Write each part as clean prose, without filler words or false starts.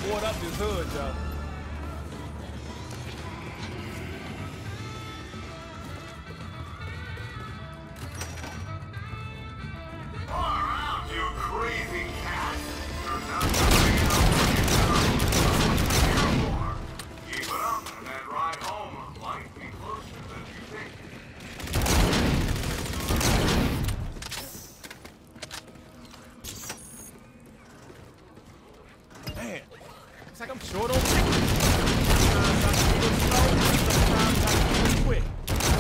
board up this hood, yo. Man, looks like I'm short on chicken. Sometimes I can get slow, sometimes I can get quick.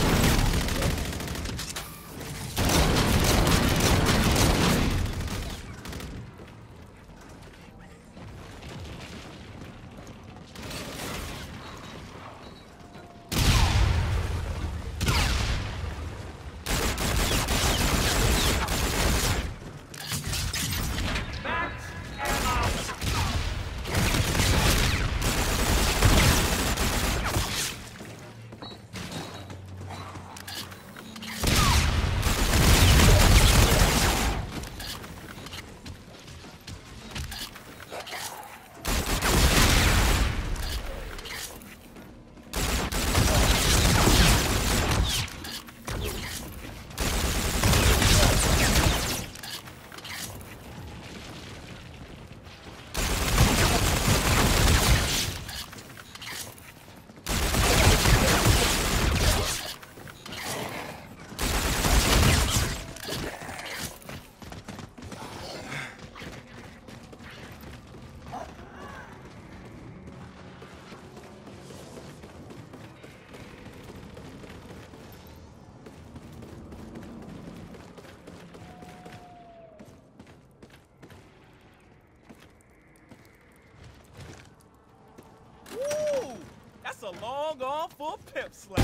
Woo! That's a long arm for a pimp slap.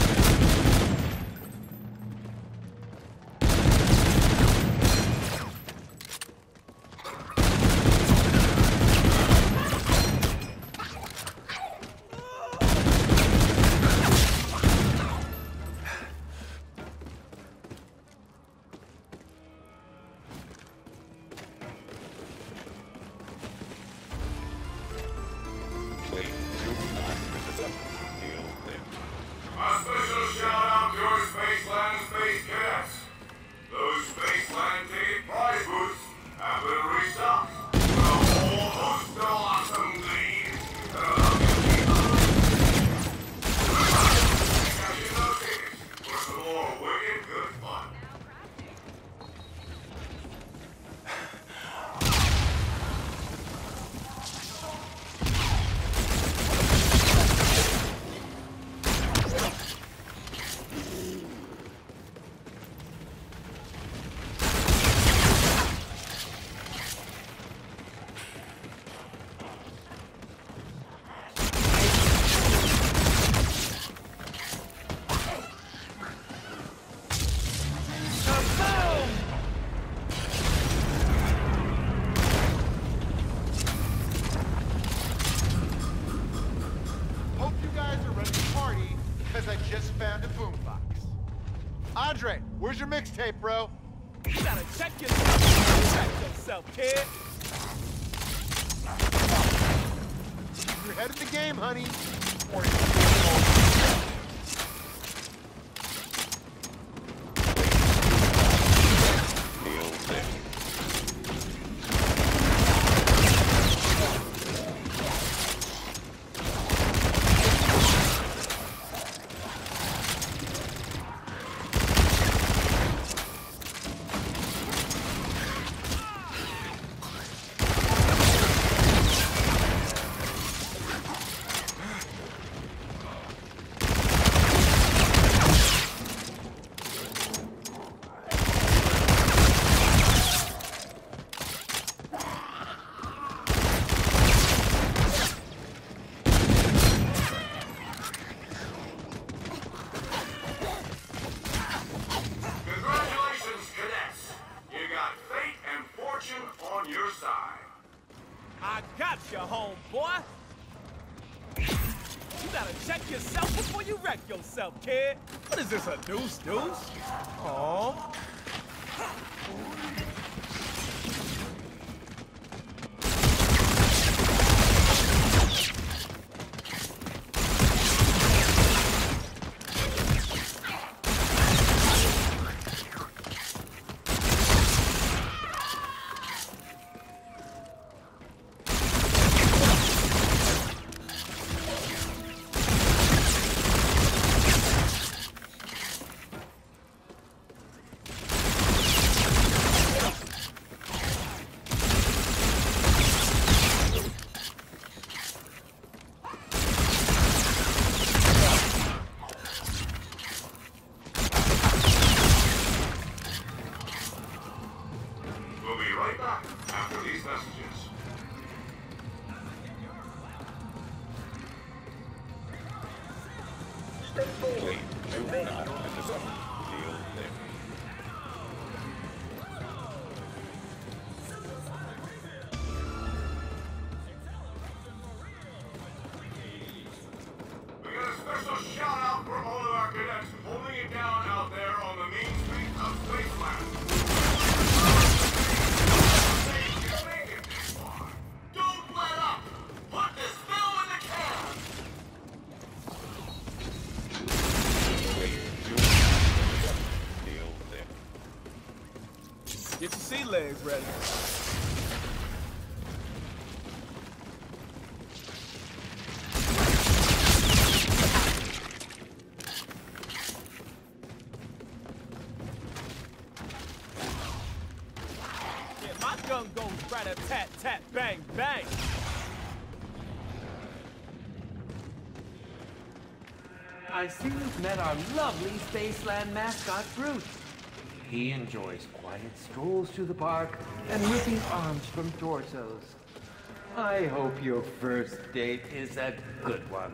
A special shout out to our Spaceland Space Cadets. Those Spaceland Tated prize booths have been restocked with a whole host of awesome things that'll help you keep up. Cash in those tickets for some more wicked good fun. Hope you guys are ready to party, because I just found a boombox. Andre, where's your mixtape, bro? You gotta check yourself. Check yourself, kid. You're ahead of the game, honey. Congratulations, cadets. You got fate and fortune on your side. I got you, homeboy. You gotta check yourself before you wreck yourself, kid. What is this, a deuce? Aw. Get your sea legs ready. Yeah, my gun goes rat-a-tat-tat, bang, bang. I see you've met our lovely Spaceland mascot, Groot. He enjoys quiet strolls through the park and whipping arms from torsos. I hope your first date is a good one.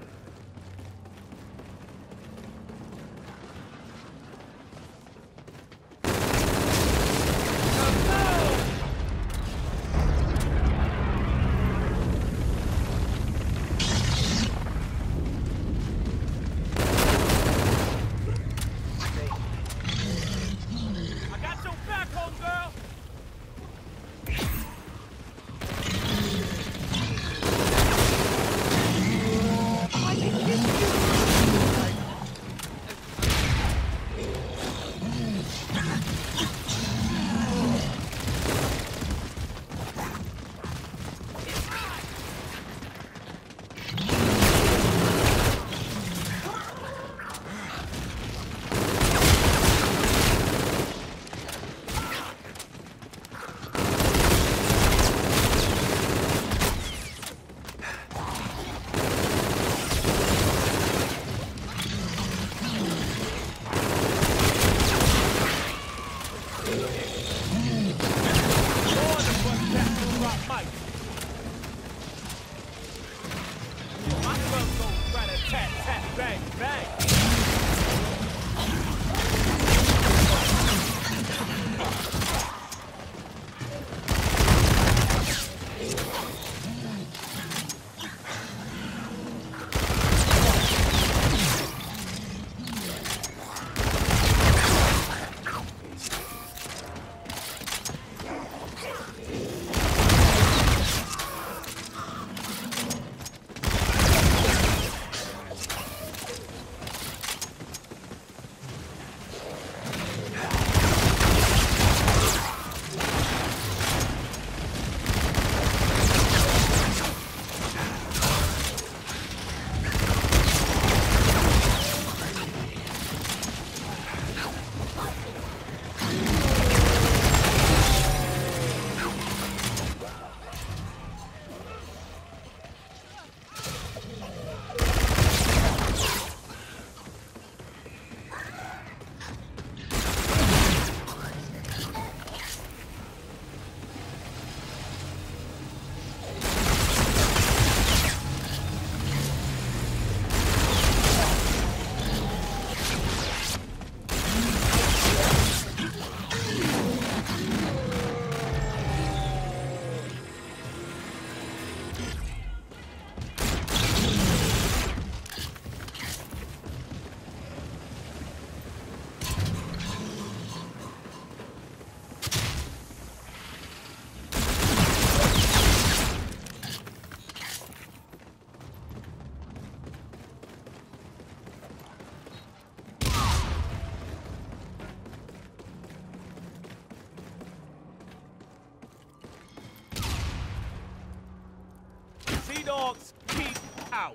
Sea dogs, keep out.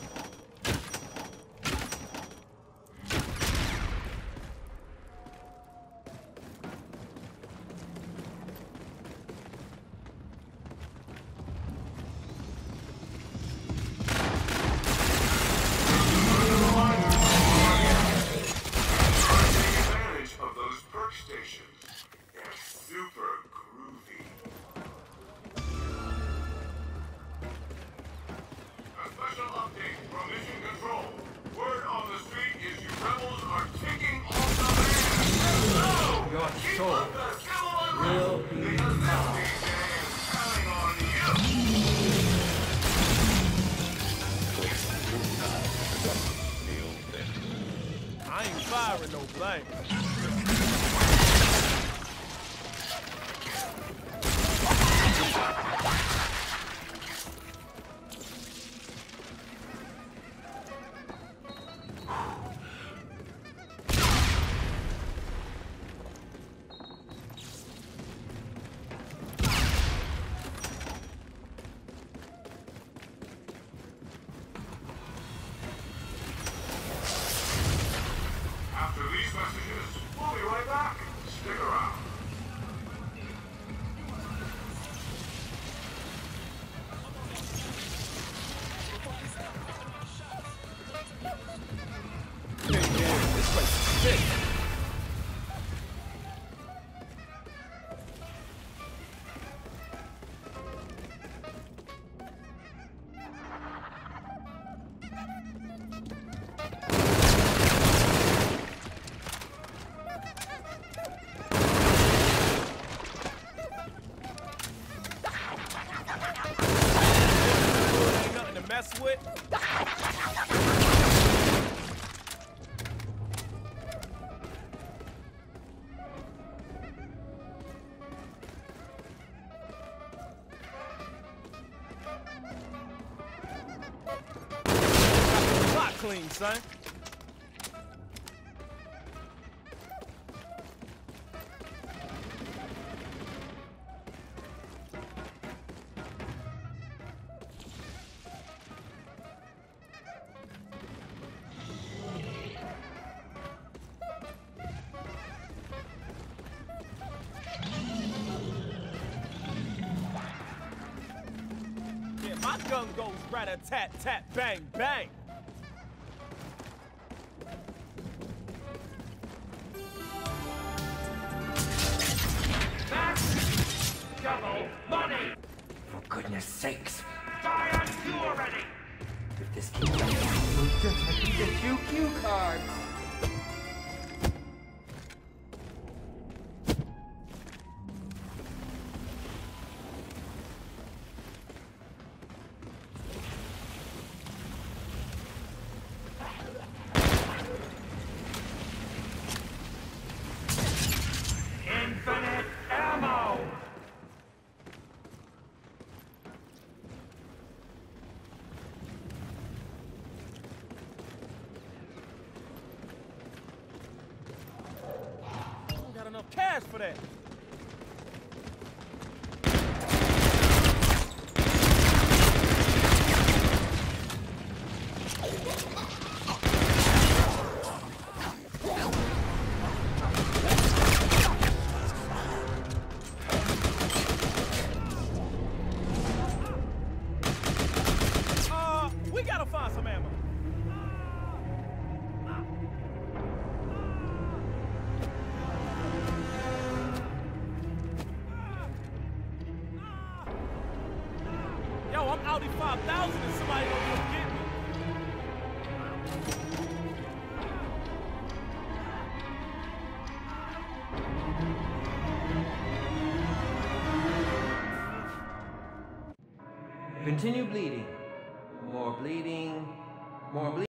Advantage of those perk stations. They're super groovy. A special update from Mission Control. Word on the street is you rebels are kicking off the land. So, Your keep soul up the skill and will roll, be because this found. DJ is counting on you. I ain't firing no blank. clean, son. Yeah, my gun goes rat-a-tat-tat, bang-bang. Double money! For goodness sakes, die on you already! If this keeps up, we'll just have to get you cue cards. Infinite ammo! Don't got enough cash for that. We gotta find some ammo. Yo, I'm Audi 5000 and somebody gonna come get me. Continue bleeding. More bleeding. More bleeding.